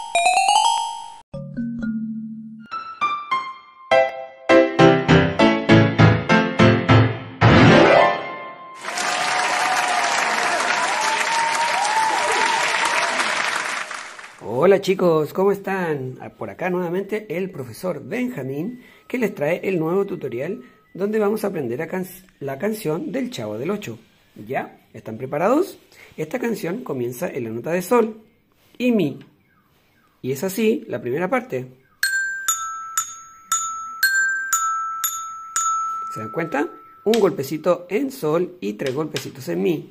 Hola chicos, ¿cómo están? Por acá nuevamente el profesor Benjamín, que les trae el nuevo tutorial donde vamos a aprender la canción del Chavo del Ocho. ¿Ya? ¿Están preparados? Esta canción comienza en la nota de sol y mi. Y es así la primera parte. ¿Se dan cuenta? Un golpecito en sol y 3 golpecitos en mi.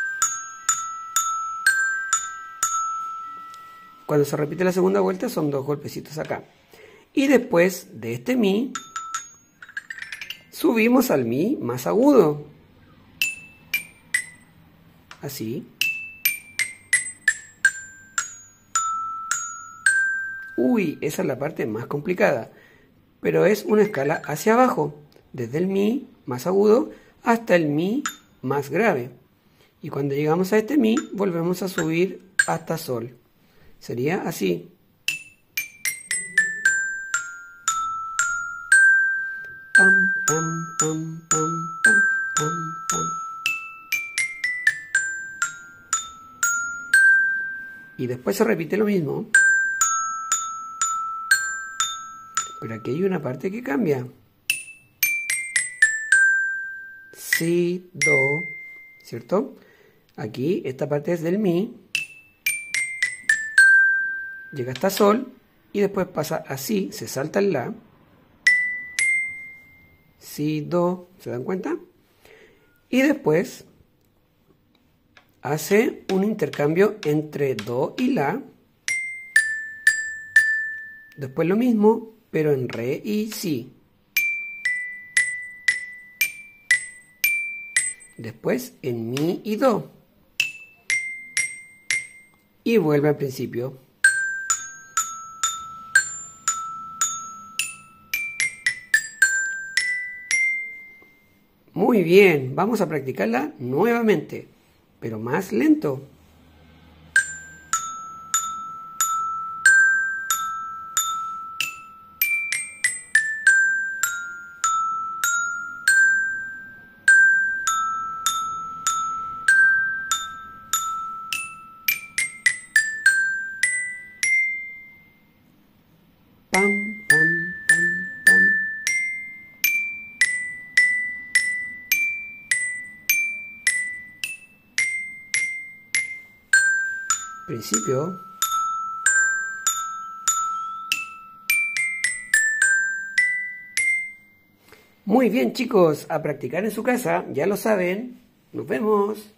Cuando se repite la segunda vuelta son 2 golpecitos acá. Y después de este mi, subimos al mi más agudo. Así. Uy, esa es la parte más complicada. Pero es una escala hacia abajo. Desde el mi más agudo hasta el mi más grave. Y cuando llegamos a este mi, volvemos a subir hasta sol. Sería así. Pam, pam, pam, pam, pam, pam, pam. Y después se repite lo mismo. Pero aquí hay una parte que cambia. Si, do, ¿cierto? Aquí esta parte es del mi. Llega hasta sol y después pasa así, se salta el la. Si, do, ¿se dan cuenta? Y después hace un intercambio entre do y la. Después lo mismo, pero en re y si. Después en mi y do. Y vuelve al principio. Muy bien, vamos a practicarla nuevamente, pero más lento. Pam, pam, pam, pam. Principio. Muy bien chicos, a practicar en su casa, ya lo saben. Nos vemos.